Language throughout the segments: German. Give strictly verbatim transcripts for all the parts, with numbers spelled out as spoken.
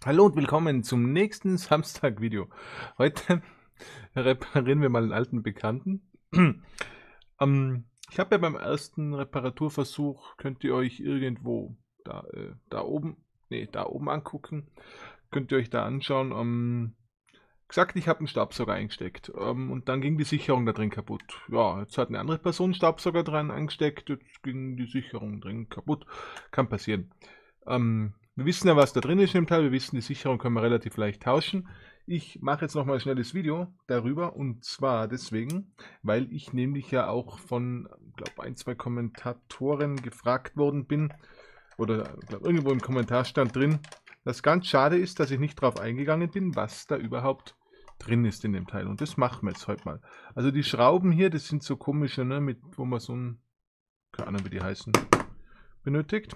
Hallo und willkommen zum nächsten Samstag-Video. Heute reparieren wir mal einen alten Bekannten. ähm, ich habe ja beim ersten Reparaturversuch, könnt ihr euch irgendwo da, äh, da oben, nee, da oben angucken, könnt ihr euch da anschauen, ähm, gesagt, ich habe einen Staubsauger eingesteckt, ähm, und dann ging die Sicherung da drin kaputt. Ja, jetzt hat eine andere Person einen Staubsauger dran eingesteckt, jetzt ging die Sicherung drin kaputt. Kann passieren. Ähm, wir wissen ja, was da drin ist im Teil. Wir wissen, die Sicherung können wir relativ leicht tauschen. Ich mache jetzt nochmal ein schnelles Video darüber, und zwar deswegen, weil ich nämlich ja auch von, glaube ein, zwei Kommentatoren gefragt worden bin, oder glaub, irgendwo im Kommentar stand drin, dass ganz schade ist, dass ich nicht drauf eingegangen bin, was da überhaupt drin ist in dem Teil. Und das machen wir jetzt heute mal. Also die Schrauben hier, das sind so komische, ne, mit, wo man so ein, keine Ahnung wie die heißen, benötigt.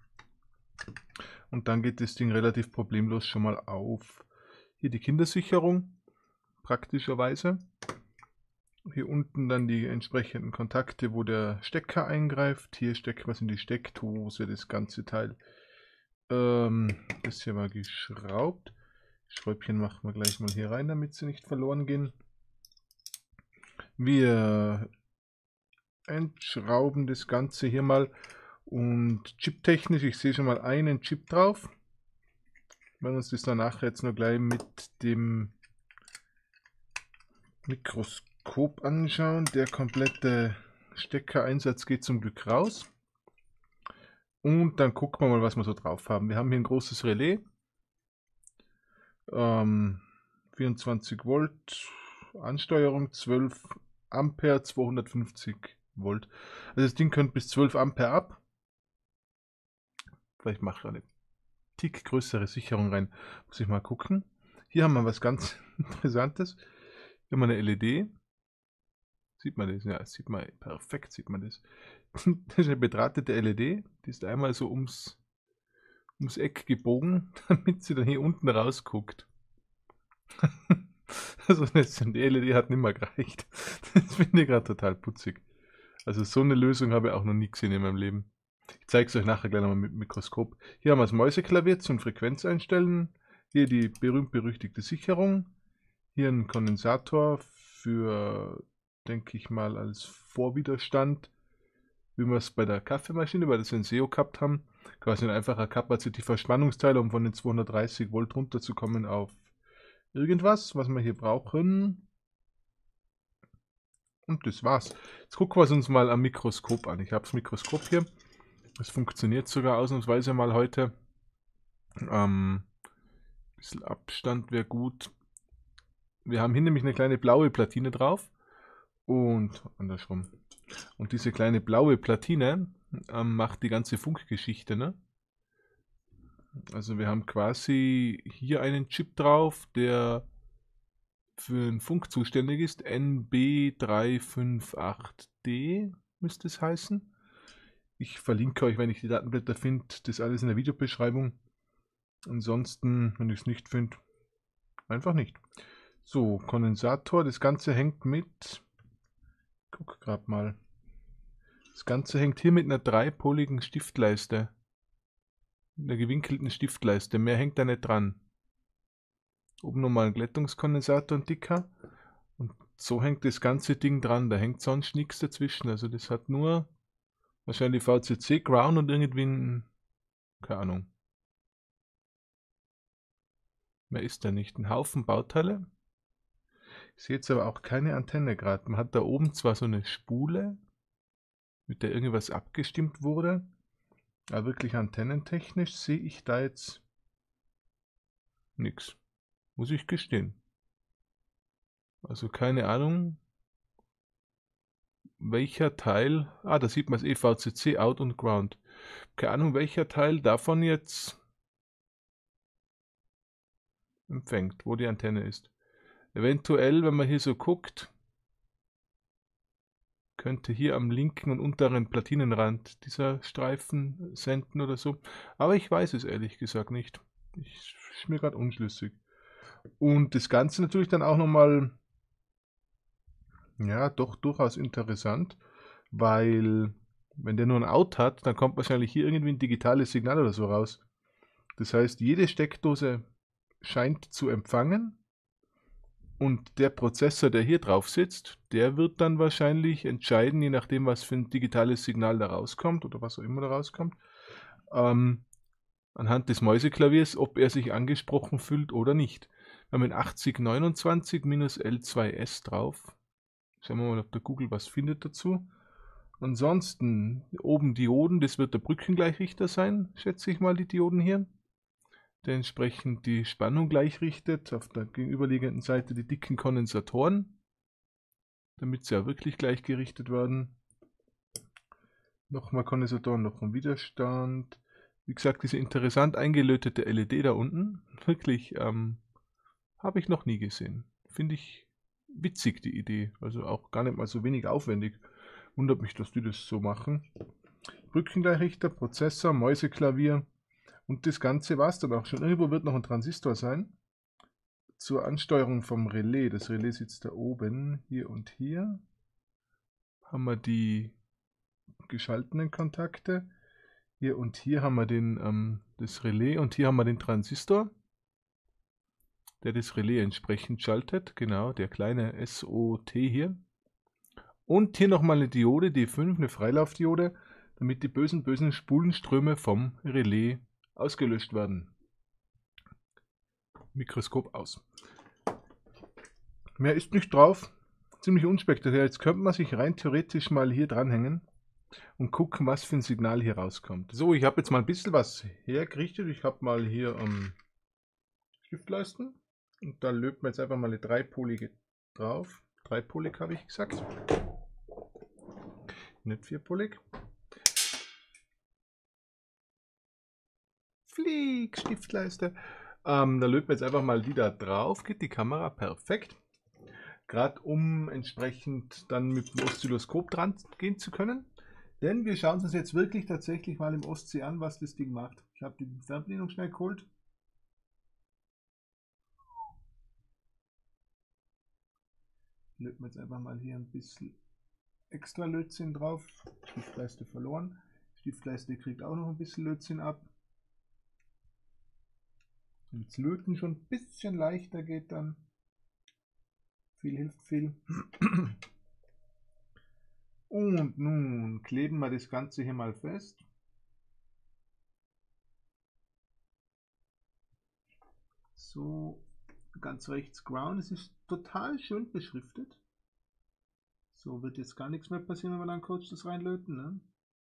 Und dann geht das Ding relativ problemlos schon mal auf. Hier die Kindersicherung, praktischerweise. Hier unten dann die entsprechenden Kontakte, wo der Stecker eingreift. Hier stecken wir in die Steckdose, das ganze Teil. Ähm, das hier war geschraubt. Schräubchen machen wir gleich mal hier rein, damit sie nicht verloren gehen. Wir entschrauben das Ganze hier mal. Und chiptechnisch, ich sehe schon mal einen Chip drauf. Wir werden uns das danach jetzt noch gleich mit dem Mikroskop anschauen. Der komplette Steckereinsatz geht zum Glück raus. Und dann gucken wir mal, was wir so drauf haben. Wir haben hier ein großes Relais. Ähm, vierundzwanzig Volt, Ansteuerung zwölf Ampere, zweihundertfünfzig Volt. Also das Ding könnte bis zwölf Ampere ab. Vielleicht mache ich eine Tick größere Sicherung rein. Muss ich mal gucken. Hier haben wir was ganz Interessantes. Hier haben wir eine L E D. Sieht man das? Ja, sieht man perfekt, sieht man das. Das ist eine bedrahtete L E D. Die ist einmal so ums, ums Eck gebogen, damit sie dann hier unten rausguckt. Also die L E D hat nicht mehr gereicht. Das finde ich gerade total putzig. Also so eine Lösung habe ich auch noch nie gesehen in meinem Leben. Ich zeige es euch nachher gleich nochmal mit dem Mikroskop. Hier haben wir das Mäuseklavier zum Frequenz einstellen. Hier die berühmt-berüchtigte Sicherung. Hier ein Kondensator für, denke ich mal, als Vorwiderstand, wie wir es bei der Kaffeemaschine, bei der Senseo gehabt haben. Quasi ein einfacher kapazitiver Spannungsteiler, um von den zweihundertdreißig Volt runterzukommen auf irgendwas, was wir hier brauchen. Und das war's. Jetzt gucken wir es uns mal am Mikroskop an. Ich habe das Mikroskop hier. Das funktioniert sogar ausnahmsweise mal heute. Ähm, ein bisschen Abstand wäre gut. Wir haben hier nämlich eine kleine blaue Platine drauf. Und andersrum. Und diese kleine blaue Platine ähm, macht die ganze Funkgeschichte, ne? Also wir haben quasi hier einen Chip drauf, der für den Funk zuständig ist. N B drei fünf acht D müsste es heißen. Ich verlinke euch, wenn ich die Datenblätter finde, das alles in der Videobeschreibung. Ansonsten, wenn ich es nicht finde, einfach nicht. So, Kondensator. Das Ganze hängt mit... Guck gerade mal. Das Ganze hängt hier mit einer dreipoligen Stiftleiste. Einer gewinkelten Stiftleiste. Mehr hängt da nicht dran. Oben nochmal ein Glättungskondensator, ein dicker. Und so hängt das ganze Ding dran. Da hängt sonst nichts dazwischen. Also das hat nur wahrscheinlich V C C, Ground und irgendwie ein... Keine Ahnung. Mehr ist da nicht. Ein Haufen Bauteile. Ich sehe jetzt aber auch keine Antenne gerade. Man hat da oben zwar so eine Spule, mit der irgendwas abgestimmt wurde, aber wirklich antennentechnisch sehe ich da jetzt nichts. Muss ich gestehen. Also keine Ahnung, welcher Teil... Ah, da sieht man das E V C C, Out und Ground. Keine Ahnung, welcher Teil davon jetzt empfängt, wo die Antenne ist. Eventuell, wenn man hier so guckt, könnte hier am linken und unteren Platinenrand dieser Streifen senden oder so. Aber ich weiß es ehrlich gesagt nicht. Ich bin mir gerade unschlüssig. Und das Ganze natürlich dann auch nochmal, ja, doch durchaus interessant, weil wenn der nur ein Out hat, dann kommt wahrscheinlich hier irgendwie ein digitales Signal oder so raus. Das heißt, jede Steckdose scheint zu empfangen. Und der Prozessor, der hier drauf sitzt, der wird dann wahrscheinlich entscheiden, je nachdem, was für ein digitales Signal da rauskommt oder was auch immer da rauskommt, ähm, anhand des Mäuseklaviers, ob er sich angesprochen fühlt oder nicht. Wir haben ein achtzig neunundzwanzig L zwei S drauf. Schauen wir mal, ob der Google was findet dazu. Ansonsten oben Dioden, das wird der Brückengleichrichter sein, schätze ich mal, die Dioden hier, der entsprechend die Spannung gleichrichtet. Auf der gegenüberliegenden Seite die dicken Kondensatoren, damit sie ja wirklich gleichgerichtet werden. Nochmal Kondensatoren, nochmal Widerstand. Wie gesagt, diese interessant eingelötete L E D da unten, wirklich, ähm, habe ich noch nie gesehen. Finde ich witzig, die Idee. Also auch gar nicht mal so wenig aufwendig. Wundert mich, dass die das so machen. Brückengleichrichter, Prozessor, Mäuseklavier und das Ganze war es dann auch schon. Irgendwo wird noch ein Transistor sein. Zur Ansteuerung vom Relais. Das Relais sitzt da oben, hier und hier. Haben wir die geschalteten Kontakte. Hier und hier haben wir den, ähm, das Relais und hier haben wir den Transistor, der das Relais entsprechend schaltet. Genau, der kleine S O T hier. Und hier nochmal eine Diode, D fünf, eine Freilaufdiode, damit die bösen, bösen Spulenströme vom Relais ausgelöscht werden. Mikroskop aus. Mehr ist nicht drauf. Ziemlich unspektakulär. Jetzt könnte man sich rein theoretisch mal hier dranhängen und gucken, was für ein Signal hier rauskommt. So, ich habe jetzt mal ein bisschen was hergerichtet. Ich habe mal hier ähm, Stiftleisten und da löten wir jetzt einfach mal eine dreipolige drauf. Dreipolig habe ich gesagt. Nicht vierpolig. Flieg, Stiftleiste. Ähm, da löten wir jetzt einfach mal die da drauf. Geht die Kamera perfekt. Gerade um entsprechend dann mit dem Oszilloskop dran gehen zu können. Denn wir schauen uns jetzt wirklich tatsächlich mal im Ostsee an, was das Ding macht. Ich habe die Fernbedienung schnell geholt. Löten wir jetzt einfach mal hier ein bisschen extra Lötzinn drauf. Stiftleiste verloren. Stiftleiste kriegt auch noch ein bisschen Lötzinn ab. Wenn das Löten schon ein bisschen leichter geht, dann viel hilft viel. Und nun kleben wir das Ganze hier mal fest. So, ganz rechts Ground. Es ist total schön beschriftet. So wird jetzt gar nichts mehr passieren, wenn wir dann Coachless reinlöten. Ne?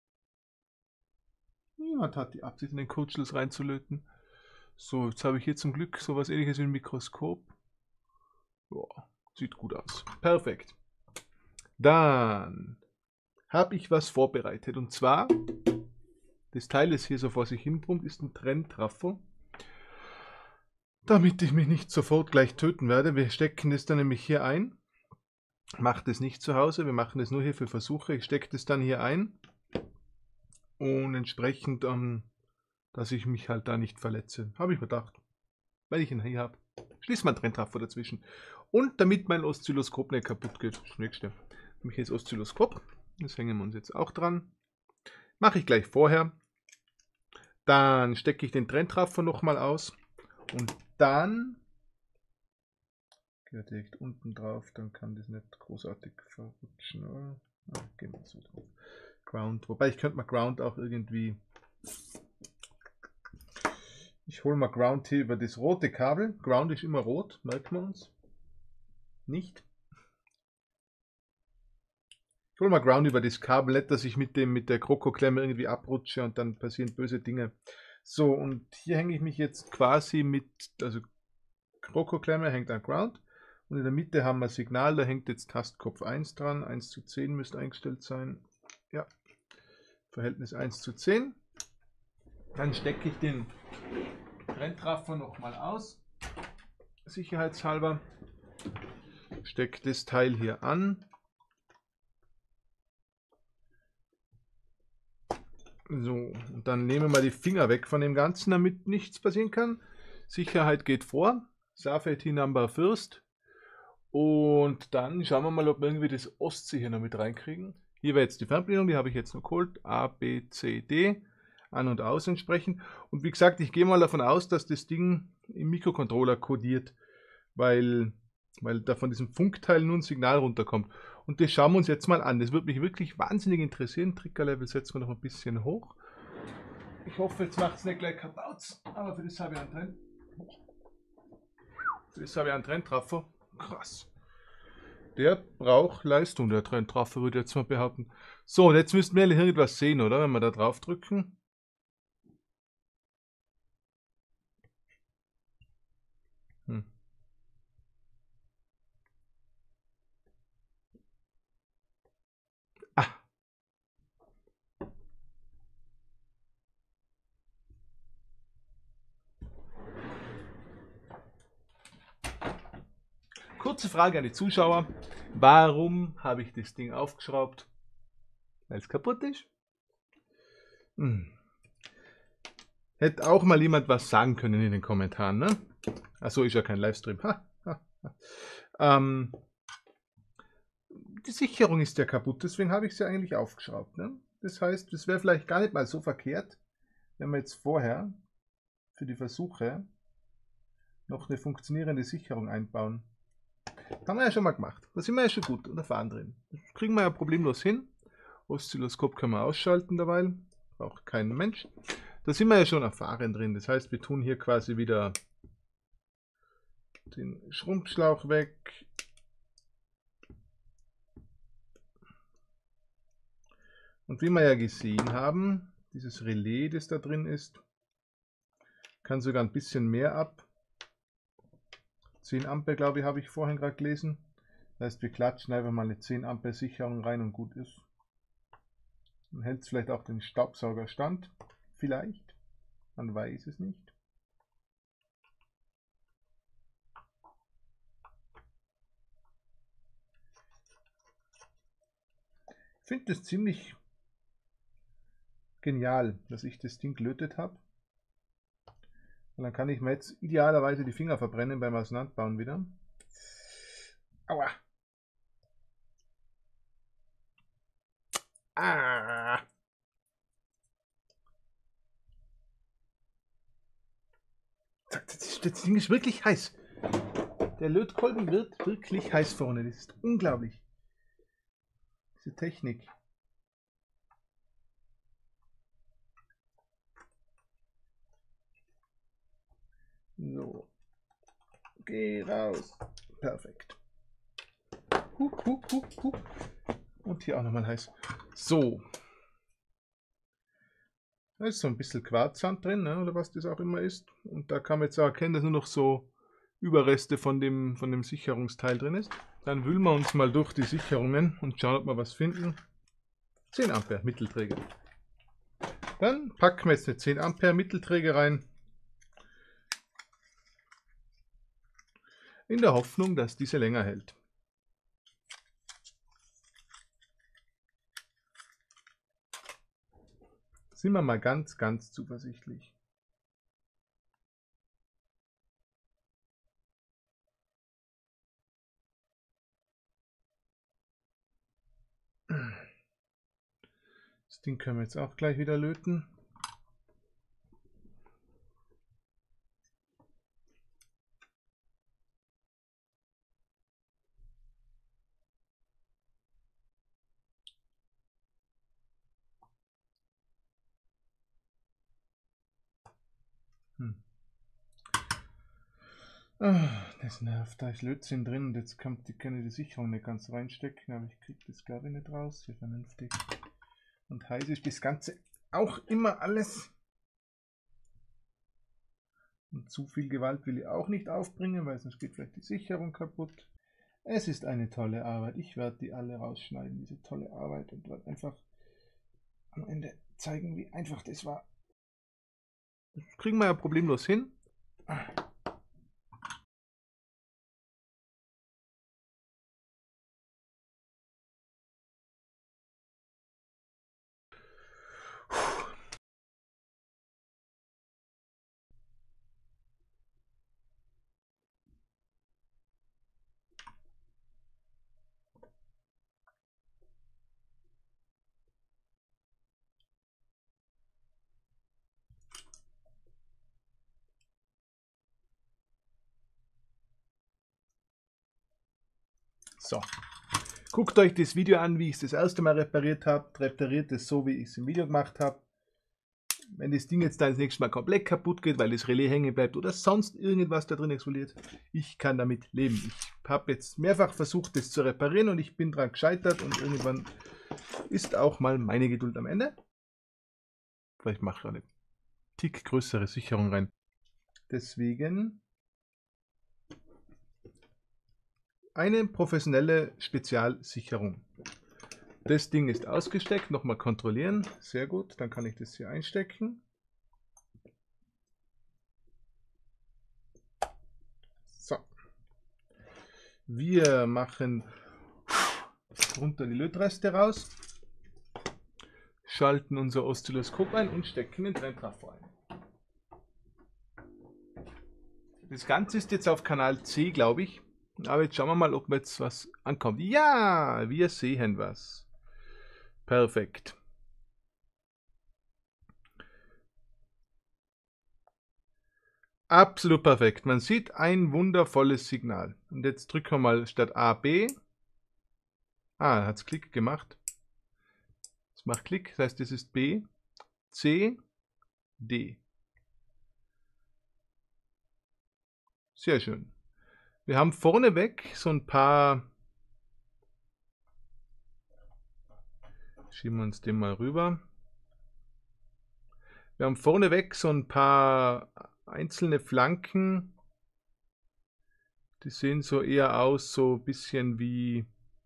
Niemand hat die Absicht, in den Coachless reinzulöten. So, jetzt habe ich hier zum Glück sowas ähnliches wie ein Mikroskop. Boah, sieht gut aus. Perfekt. Dann habe ich was vorbereitet. Und zwar, das Teil, das hier so vor sich hin brummt, ist ein Trenntrafo. Damit ich mich nicht sofort gleich töten werde. Wir stecken das dann nämlich hier ein. Macht es nicht zu Hause, wir machen das nur hier für Versuche. Ich stecke das dann hier ein. Und entsprechend, ähm, dass ich mich halt da nicht verletze. Habe ich mir gedacht. Weil ich ihn hier habe. Schließ mal einen Trenntrafo dazwischen. Und damit mein Oszilloskop nicht kaputt geht. Das nächste. Habe ich jetzt Oszilloskop. Das hängen wir uns jetzt auch dran. Mache ich gleich vorher. Dann stecke ich den Trenntrafo nochmal aus. Und dann geht direkt unten drauf. Dann kann das nicht großartig verrutschen. Oder? Ah, gehen wir so drauf. Ground. Wobei ich könnte mal Ground auch irgendwie. Ich hole mal Ground hier über das rote Kabel. Ground ist immer rot, merken wir uns. Nicht. Ich hole mal Ground über das Kabel, nicht, dass ich mit dem mit der Krokoklemme irgendwie abrutsche und dann passieren böse Dinge. So, und hier hänge ich mich jetzt quasi mit, also Krokoklemme hängt an Ground. Und in der Mitte haben wir Signal, da hängt jetzt Tastkopf eins dran. eins zu zehn müsste eingestellt sein. Ja, Verhältnis eins zu zehn. Dann stecke ich den Trenntrafo nochmal aus, sicherheitshalber. Stecke das Teil hier an. So, und dann nehmen wir die Finger weg von dem Ganzen, damit nichts passieren kann. Sicherheit geht vor. Safety Number First. Und dann schauen wir mal, ob wir irgendwie das Ostsee hier noch mit reinkriegen. Hier wäre jetzt die Fernbedienung, die habe ich jetzt noch geholt. A, B, C, D. An und aus entsprechend. Und wie gesagt, ich gehe mal davon aus, dass das Ding im Mikrocontroller kodiert, weil, weil da von diesem Funkteil nur ein Signal runterkommt. Und das schauen wir uns jetzt mal an. Das würde mich wirklich wahnsinnig interessieren. Triggerlevel setzen wir noch ein bisschen hoch. Ich hoffe, jetzt macht es nicht gleich kaputt, aber für das habe ich einen Trend. Für das habe ich einen Trenntreffer. Krass. Der braucht Leistung, der Trenntreffer, würde ich jetzt mal behaupten. So, und jetzt müssten wir irgendwas sehen, oder? Wenn wir da drauf drücken. Hm. Ah. Kurze Frage an die Zuschauer. Warum habe ich das Ding aufgeschraubt? Weil es kaputt ist? Hm. Hätte auch mal jemand was sagen können in den Kommentaren, ne? Achso, ist ja kein Livestream. Ha, ha, ha. Ähm, die Sicherung ist ja kaputt, deswegen habe ich sie eigentlich aufgeschraubt. Ne? Das heißt, es wäre vielleicht gar nicht mal so verkehrt, wenn wir jetzt vorher für die Versuche noch eine funktionierende Sicherung einbauen. Das haben wir ja schon mal gemacht. Da sind wir ja schon gut und erfahren drin. Das kriegen wir ja problemlos hin. Oszilloskop können wir ausschalten dabei. Braucht kein Mensch. Da sind wir ja schon erfahren drin. Das heißt, wir tun hier quasi wieder den Schrumpfschlauch weg. Und wie wir ja gesehen haben, dieses Relais, das da drin ist, kann sogar ein bisschen mehr ab. zehn Ampere, glaube ich, habe ich vorhin gerade gelesen. Das heißt, wir klatschen einfach mal eine zehn Ampere Sicherung rein und gut ist. Dann hält es vielleicht auch den Staubsauger stand. Vielleicht. Man weiß es nicht. Ich finde das ziemlich genial, dass ich das Ding gelötet habe. Und dann kann ich mir jetzt idealerweise die Finger verbrennen beim Auseinanderbauen wieder. Aua! Ah! Das, das Ding ist wirklich heiß. Der Lötkolben wird wirklich heiß vorne. Das ist unglaublich. Diese Technik. So. Geh raus. Perfekt. Hup, hup, hup, hup. Und hier auch nochmal heiß. So. Da ist so ein bisschen Quarzsand drin, ne, oder was das auch immer ist. Und da kann man jetzt auch erkennen, dass nur noch so Überreste von dem, von dem Sicherungsteil drin ist. Dann wühlen wir uns mal durch die Sicherungen und schauen, ob wir was finden. zehn Ampere Mittelträger. Dann packen wir jetzt eine zehn Ampere Mittelträger rein. In der Hoffnung, dass diese länger hält. Sind wir mal ganz, ganz zuversichtlich. Das Ding können wir jetzt auch gleich wieder löten. Hm. Oh, das nervt, da ist Lötzinn drin und jetzt kommt die, kann ich die Sicherung nicht ganz reinstecken, aber ich kriege das glaube ich nicht raus, hier vernünftig. Und heiß ist das Ganze auch immer alles. Und zu viel Gewalt will ich auch nicht aufbringen, weil sonst geht vielleicht die Sicherung kaputt. Es ist eine tolle Arbeit, ich werde die alle rausschneiden, diese tolle Arbeit, und werde einfach am Ende zeigen, wie einfach das war. Das kriegen wir ja problemlos hin. So. Guckt euch das Video an, wie ich es das erste Mal repariert habe. Repariert es so, wie ich es im Video gemacht habe. Wenn das Ding jetzt dann das nächste Mal komplett kaputt geht, weil das Relais hängen bleibt oder sonst irgendwas da drin explodiert, ich kann damit leben. Ich habe jetzt mehrfach versucht, das zu reparieren und ich bin dran gescheitert und irgendwann ist auch mal meine Geduld am Ende. Vielleicht mache ich eine Tick größere Sicherung rein. Deswegen eine professionelle Spezialsicherung. Das Ding ist ausgesteckt, nochmal kontrollieren. Sehr gut, dann kann ich das hier einstecken. So. Wir machen runter die Lötreste raus, schalten unser Oszilloskop ein und stecken den Trenntrafo ein. Das Ganze ist jetzt auf Kanal C, glaube ich. Aber jetzt schauen wir mal, ob jetzt was ankommt. Ja, wir sehen was. Perfekt. Absolut perfekt. Man sieht ein wundervolles Signal. Und jetzt drücken wir mal statt A, B. Ah, hat es Klick gemacht. Es macht Klick, das heißt, das ist B, C, D. Sehr schön. Wir haben vorneweg so ein paar... Schieben wir uns den mal rüber. Wir haben vorneweg so ein paar einzelne Flanken. Die sehen so eher aus, so ein bisschen wie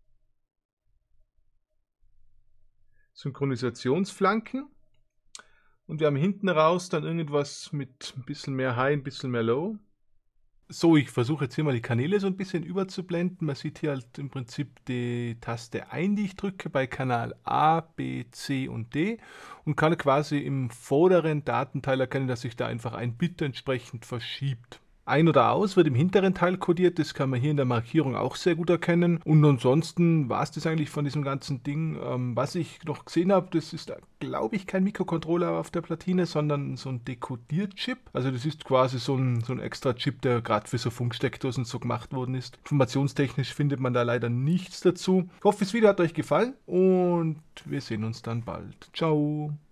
Synchronisationsflanken. Und wir haben hinten raus dann irgendwas mit ein bisschen mehr High, ein bisschen mehr Low. So, ich versuche jetzt hier mal die Kanäle so ein bisschen überzublenden. Man sieht hier halt im Prinzip die Taste ein, die ich drücke bei Kanal A, B, C und D und kann quasi im vorderen Datenteil erkennen, dass sich da einfach ein Bit entsprechend verschiebt. Ein oder aus wird im hinteren Teil kodiert, das kann man hier in der Markierung auch sehr gut erkennen. Und ansonsten war es das eigentlich von diesem ganzen Ding. Ähm, was ich noch gesehen habe, das ist, glaube ich, kein Mikrocontroller auf der Platine, sondern so ein Dekodier-Chip. Also das ist quasi so ein, so ein extra Chip, der gerade für so Funksteckdosen so gemacht worden ist. Informationstechnisch findet man da leider nichts dazu. Ich hoffe, das Video hat euch gefallen und wir sehen uns dann bald. Ciao!